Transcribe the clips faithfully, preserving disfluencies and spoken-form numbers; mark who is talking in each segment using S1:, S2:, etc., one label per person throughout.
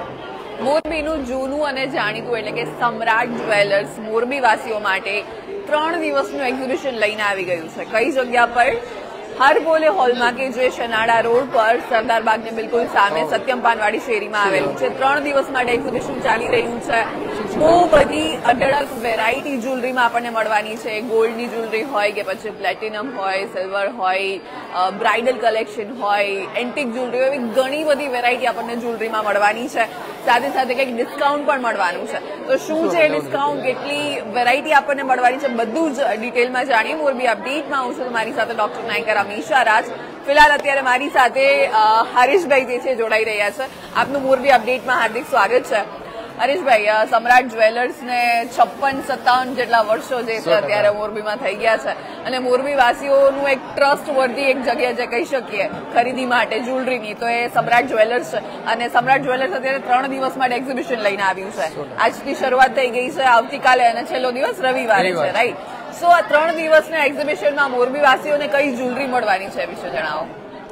S1: મોરબીનું જૂનું અને જાણીતું એટલે કે સમ્રાટ જ્વેલર્સ મોરબી વાસીઓ માટે ત્રણ દિવસનું એક્ઝિબિશન લઈને આવી ગયું છે. કઈ જગ્યા પર? હરબોલે હોલમાં કે જે શનાળા રોડ પર સરદાર બાગને બિલકુલ સામે સત્યમ પાનવાડી શેરીમાં આવેલું છે. ત્રણ દિવસ માટે એક્ઝિબિશન ચાલી રહ્યું છે. બહુ બધી અઢળક વેરાયટી જ્વેલરીમાં આપણને મળવાની છે. ગોલ્ડની જ્વેલરી હોય કે પછી પ્લેટિનમ હોય, સિલ્વર હોય, બ્રાઇડલ કલેક્શન હોય, એન્ટિક જ્વેલરી હોય, એવી ઘણી બધી વેરાયટી આપણને જ્વેલરીમાં મળવાની છે. સાથે સાથે કંઈક ડિસ્કાઉન્ટ પણ મળવાનું છે. તો શું છે ડિસ્કાઉન્ટ, કેટલી વેરાયટી આપણને મળવાની છે, બધું જ ડિટેલમાં જાણીએ. મોરબી અપડેટમાં હું છું તમારી સાથે ડોક્ટર નાયકર અમીશા રાજ. ફિલહાલ અત્યારે મારી સાથે હરીશભાઈ જે છે જોડાઈ રહ્યા છે. આપનું મોરબી અપડેટમાં હાર્દિક સ્વાગત છે. હરીશભાઈ, સમ્રાટ જ્વેલર્સ ને છપ્પન સત્તાવન જેટલા વર્ષો જે છે અત્યારે મોરબીમાં થઈ ગયા છે અને મોરબી વાસીઓનું એક ટ્રસ્ટ વર્ધી એક જગ્યા જે કહી શકીએ ખરીદી માટે જ્વેલરીની, તો એ સમ્રાટ જ્વેલર્સ છે. અને સમ્રાટ જ્વેલર્સ અત્યારે ત્રણ દિવસ માટે એક્ઝિબિશન લઈને આવ્યું છે. આજથી શરૂઆત થઈ ગઈ છે, આવતીકાલે અને છેલ્લો દિવસ રવિવારે છે, રાઈટ? સો આ ત્રણ દિવસના એક્ઝિબિશનમાં મોરબી વાસીઓને કઈ જ્વેલરી મળવાની છે વિશે જણાવો.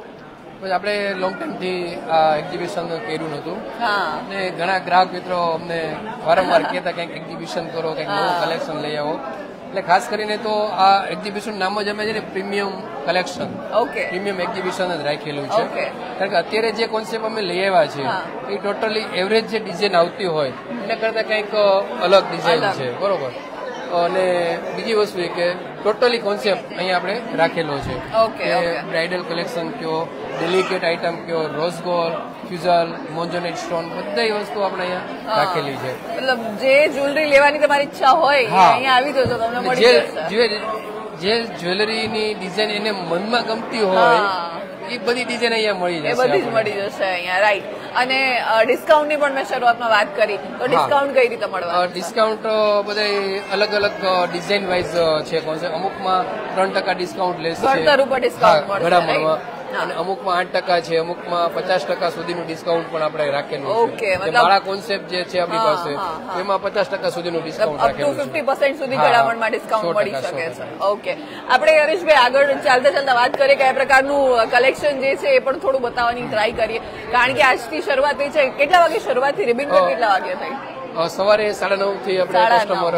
S2: આપણે લોંગ ટાઈમથી આ એક્ઝિબિશન કર્યું નતું અને ઘણા ગ્રાહક મિત્રો અમને વારંવાર કહેતા કંઈક એક્ઝિબિશન કરો, કંઈક નવું કલેક્શન લઈ આવો. એટલે ખાસ કરીને તો આ એક્ઝિબિશન નામ જ અમે છે ને પ્રીમિયમ કલેક્શન, પ્રીમિયમ એક્ઝિબિશન જ રાખેલું છે. કારણ કે અત્યારે જે કોન્સેપ્ટ અમે લઈ આવ્યા છે એ ટોટલી એવરેજ જે ડિઝાઇન આવતી હોય એના કરતા કંઈક અલગ ડિઝાઇન છે, બરોબર? અને બીજી વસ્તુ એ કે ટોટલી કોન્સેપ્ટ અહીંયા આપણે રાખેલો છે. બ્રાઇડલ કલેક્શન કયો, ડેલિકેટ આઇટમ કયો, રોઝ ગોલ્ડ, ફ્યુઝલ, મોન્જોનેટ સ્ટોન, બધી વસ્તુ આપણે અહીંયા રાખેલી છે.
S1: મતલબ જે જ્વેલરી લેવાની તમારી ઈચ્છા હોય અહીંયા આવી જજો, તમને મળી જશે.
S2: જે જ્વેલરીની ડિઝાઇન એને મનમાં ગમતી હોય એ બધી ડિઝાઇન અહીંયા મળી જશે,
S1: બધી જ મળી જશે અહીંયા, રાઈટ? અને ડિસ્કાઉન્ટની પણ મેં શરૂઆતમાં વાત કરી, તો ડિસ્કાઉન્ટ કઈ રીતે મળવા?
S2: ડિસ્કાઉન્ટ બધા અલગ અલગ ડિઝાઇન વાઇઝ છે. અમુકમાં ત્રણ ટકા ડિસ્કાઉન્ટ લેશે,
S1: ઘડતર ઉપર ડિસ્કાઉન્ટ મળશે,
S2: અને અમુકમાં આઠ ટકા છે, અમુકમાં પચાસ ટકા સુધીનું ડિસ્કાઉન્ટ પણ આપણે રાખેલું છે. મારા કોન્સેપ્ટ જે છે આપણી પાસે એમાં પચાસ ટકા સુધીનું ડિસ્કાઉન્ટ રાખેલું છે.
S1: ફિફ્ટી પર્સન્ટ સુધી ગળામણમાં ડિસ્કાઉન્ટ મળી શકે છે. ઓકે, આપણે હરીશભાઈ આગળ ચાલતા ચાલતા વાત કરીએ કયા પ્રકારનું કલેક્શન જે છે એ પણ થોડું બતાવવાની ટ્રાય કરીએ, કારણ કે આજથી શરૂઆત થઈ છે. કેટલા વાગે શરૂઆત થઈ? રિબિન કટ કેટલા વાગે થઈ?
S2: સવારે સાડા નવ થી આપણે કસ્ટમર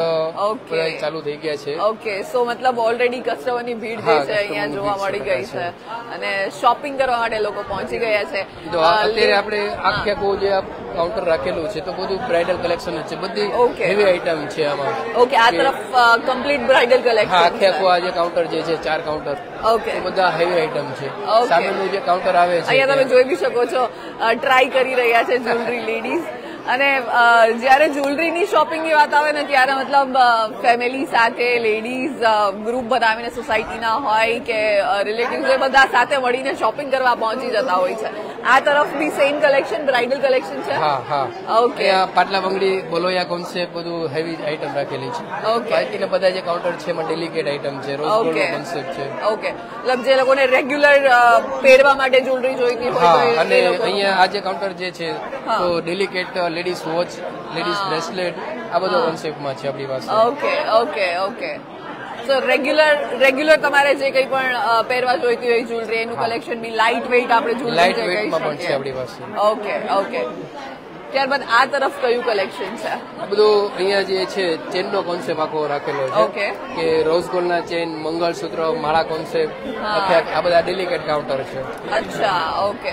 S2: ચાલુ થઈ ગયા છે.
S1: ઓકે, સો મતલબ ઓલરેડી કસ્ટમરની ભીડ જે છે અહીંયા જોવા મળી ગઈ છે અને શોપિંગ કરવા માટે લોકો પહોંચી ગયા છે.
S2: અત્યારે આપણે આખે આખું જે કાઉન્ટર રાખેલું છે તો બધું બ્રાઇડલ કલેક્શન જ છે, બધી હેવી આઈટમ છે આમાં.
S1: ઓકે, આ તરફ કમ્પ્લીટ બ્રાઇડલ કલેક્શન.
S2: આખે આખું આ જે કાઉન્ટર જે છે ચાર કાઉન્ટર,
S1: ઓકે,
S2: બધા હેવી આઈટમ છે. સામેનું જે કાઉન્ટર આવે છે
S1: અહીંયા તમે જોઈ બી શકો છો, ટ્રાય કરી રહ્યા છે જ્વેલરી લેડીઝ. અને જયારે જ્વેલરીની શોપિંગની વાત આવે ને ત્યારે મતલબ ફેમિલી સાથે લેડીઝ ગ્રુપ બનાવીને સોસાયટીના હોય કે રિલેટિવ્સ એ બધા સાથે મળીને શોપિંગ કરવા પહોંચી જતા હોય છે. આ તરફ બી સેમ કલેક્શન, બ્રાઇડલ કલેક્શન છે.
S2: હા હા,
S1: ઓકે.
S2: પાટલા બંગડી, બોલોયા કોન્સેપ્ટ, બધું હેવી આઈટમ રાખેલી છે.
S1: ઓકે,
S2: બાકીના બધા જે કાઉન્ટર છે એમાં ડેલિકેટ આઈટમ છે, રોઝ ગોલ્ડ કોન્સેપ્ટ છે.
S1: ઓકે, મતલબ જે લોકોને રેગ્યુલર પહેરવા માટે જ્વેલરી જોઈતી હોય.
S2: અને અહીંયા આ જે કાઉન્ટર જે છે તો delicate ladies watch, ladies bracelet, આ બધા કોન્સેપ્ટમાં છે આપણી પાસે.
S1: Okay okay okay so regular regular તમારે જે કંઈ પણ પહેરવા જોઈતી હોય જ્વેલરી એનું કલેક્શન બી લાઇટ વેઇટ આપણે જ્વેલરી
S2: લાઇટ વેઇટમાં પણ છે આપણી પાસે.
S1: ઓકે ઓકે ત્યારબાદ આ તરફ કયું કલેક્શન છે?
S2: આ બધું અહીંયા જે છે ચેનનો કોન્સેપ્ટ આખો રાખેલો છે.
S1: ઓકે,
S2: કે રોઝ ગોલ્ડના ચેન, મંગળસૂત્ર, માળા કોન્સેપ્ટ, આ બધા ડેલિકેટ કાઉન્ટર છે.
S1: અચ્છા, ઓકે.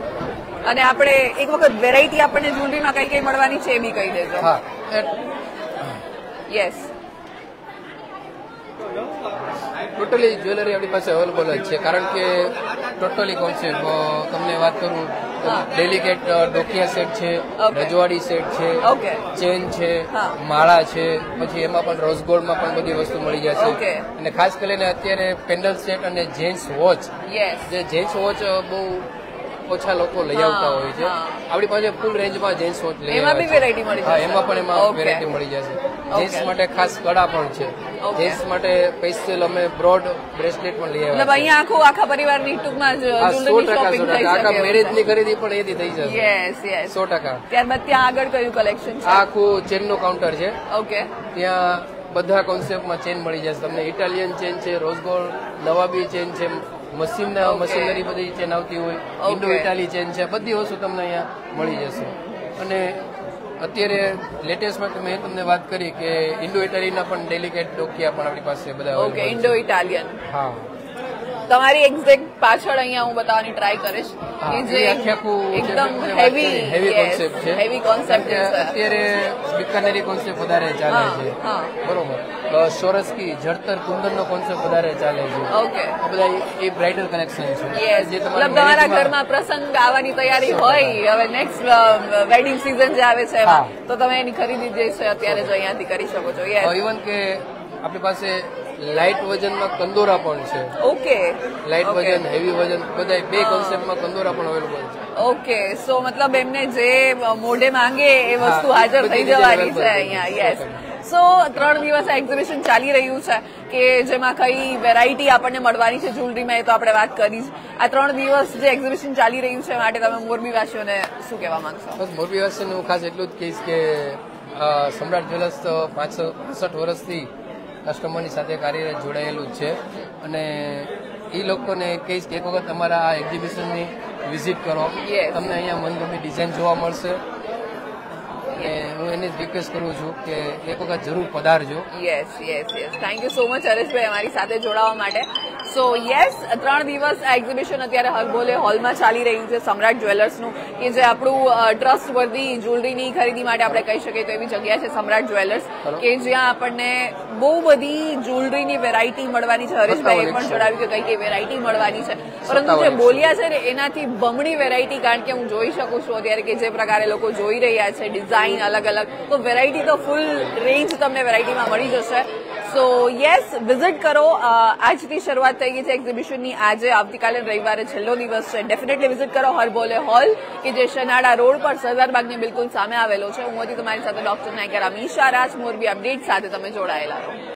S1: અને આપણે એક વખત વેરાયટી આપણને જ્વેલરીમાં કઈ કઈ મળવાની છે એ બી કહી દેજો.
S2: હા,
S1: યસ.
S2: ટોટલી જ્વેલરી આપણી પાસે અવેલેબલ જ છે, કારણ કે ટોટલી કોન્સેપ્ટ તમને વાત કરું તો ડેલિકેટ ડોકિયા સેટ છે, રજવાડી સેટ છે, ચેન છે, માળા છે, પછી એમાં પણ રોઝ ગોલ્ડમાં પણ બધી વસ્તુ મળી જશે. અને ખાસ કરીને અત્યારે પેન્ડલ સેટ અને જેન્ટ્સ વોચ, જે જેન્ટ્સ વોચ બહુ ઓછા લોકો લઈ આવતા હોય છે. આપણી પાસે ફૂલ રેન્જમાં જેન્ટ્સ વોચ લઈ
S1: એમાં બી વેરાયટી મળી
S2: જશે. એમાં પણ એમાં વેરાયટી મળી જશે. જેન્ટ્સ માટે ખાસ કડા પણ છે. જેન્ટ્સ માટે સ્પેશિયલ અમે બ્રોડ બ્રેસલેટ પણ લઈ આવ્યા.
S1: અહીંયા આખું આખા પરિવારની ટૂંકમાં જ્વેલરી શોપિંગ થઈ શકે.
S2: આખા મેરેજની ખરીદી પણ એથી થઈ જશે.
S1: યસ યસ,
S2: સો ટકા.
S1: ત્યારબાદ ત્યાં આગળ કયું કલેક્શન છે?
S2: આખું ચેનનું કાઉન્ટર છે.
S1: ઓકે,
S2: ત્યાં બધા કોન્સેપ્ટમાં ચેન મળી જશે તમને. ઇટાલિયન ચેન છે, રોઝ ગોલ્ડ, નવાબી ચેન છે, મશીન મશીનરી બધી ચેન આવતી હોય, ઇન્ડો ઇટાલી ચેન છે, બધી વસ્તુ તમને અહીંયા મળી જશે. અને અત્યારે લેટેસ્ટમાં મેં તમને વાત કરી કે ઇન્ડો ઇટાલીના પણ ડેલિકેટ ડોકિયા પણ આપણી પાસે બધા
S1: ઓકે, ઇન્ડો ઇટાલિયન.
S2: હા,
S1: તમારી એક્ઝેક્ટ પાછળ અહીંયા હું બતાવવાની ટ્રાય કરીશ કે જે એકદમ હેવી
S2: હેવી કોન્સેપ્ટ છે.
S1: હેવી કોન્સેપ્ટ છે.
S2: અત્યારે બિકાનેરી કોન્સેપ્ટ વધારે ચાલે છે. બરોબર. સોરસ્કી જળતર કુંદનનો કોન્સેપ્ટ વધારે ચાલે છે.
S1: ઓકે,
S2: આ બધા એ બ્રાઇડલ કલેક્શન છે.
S1: યસ, મતલબ તમારા ઘરમાં પ્રસંગ આવવાની તૈયારી હોય, હવે નેક્સ્ટ વેડિંગ સીઝન જે આવે છે એમાં, તો તમે એની ખરીદી જે છે અત્યારે જ અહીંયાથી કરી શકો છો. યસ,
S2: ઇવન કે આપણી પાસે લાઇટ વજનમાં કંદોરા પણ છે.
S1: ઓકે,
S2: લાઇટ વજન, હેવી વજન બધા બે કોન્સેપ્ટમાં કંદોરા પણ અવેલેબલ છે.
S1: ઓકે, સો મતલબ એમને જે મોઢે માંગે એ વસ્તુ હાજર થઈ જવાની છે અહીંયા. યસ, સો ત્રણ દિવસ આ એક્ઝિબિશન ચાલી રહ્યું છે કે જેમાં કઈ વેરાયટી આપણને મળવાની છે જ્વેલરીમાં, એ તો આપણે વાત કરી. આ ત્રણ દિવસ જે એક્ઝિબિશન ચાલી રહ્યું છે માટે તમે મોરબીવાસીઓને શું કહેવા માંગશો?
S2: બસ મોરબીવાસીઓને હું ખાસ એટલું જ કહીશ કે સમ્રાટ જ્વેલર્સ તો પાંચસો પાસઠ વર્ષથી કસ્ટમરની સાથે કાર્યરત જોડાયેલું જ છે અને એ લોકોને કહીશ કે એક વખત અમારા આ એક્ઝિબિશનની વિઝિટ કરો. તમને અહીંયા મનગમતી ડિઝાઇન જોવા મળશે. હું એની રિક્વેસ્ટ કરું છું કે એક વખત જરૂર પધારજો.
S1: Yes yes yes, thank you so much Hareshbhai અમારી સાથે જોડાવા માટે. સો યસ, ત્રણ દિવસ આ એક્ઝિબિશન અત્યારે હરબોલે હોલમાં ચાલી રહ્યું છે સમ્રાટ જ્વેલર્સનું, કે જે આપણું ટ્રસ્ટ વર્ધી જ્વેલરીની ખરીદી માટે આપણે કહી શકીએ તો એવી જગ્યા છે સમ્રાટ જ્વેલર્સ, કે જ્યાં આપણને બહુ બધી જ્વેલરીની વેરાયટી મળવાની છે. હરેશભાઈ એ પણ જણાવ્યું કે કઈ કઈ વેરાયટી મળવાની છે, પરંતુ જે બોલ્યા છે ને એનાથી બમણી વેરાયટી, કારણ કે હું જોઈ શકું છું અત્યારે કે જે પ્રકારે લોકો જોઈ રહ્યા છે ડિઝાઇન અલગ અલગ, તો વેરાયટી તો ફૂલ રેન્જ તમને વેરાયટીમાં મળી જશે. સો યસ, વિઝિટ કરો. આજથી શરૂઆત થઈ ગઈ છે એક્ઝિબિશનની. આજે આવતીકાલે રવિવારે છેલ્લો દિવસ છે. ડેફિનેટલી વિઝિટ કરો હરબોલે હોલ, કે જે શનાડા રોડ પર સરદારબાગની બિલકુલ સામે આવેલો છે. હું હતી તમારી સાથે ડોક્ટર નાયકર અમીશા રાજ. મોરબી અપડેટ સાથે તમે જોડાયેલા રહો.